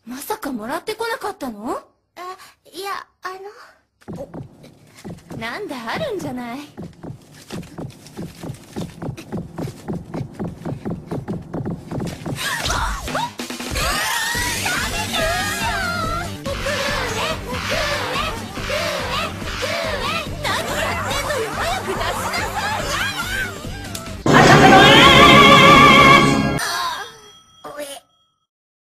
まさかもらってこなかったの？ いや、 なんだ、あるんじゃない。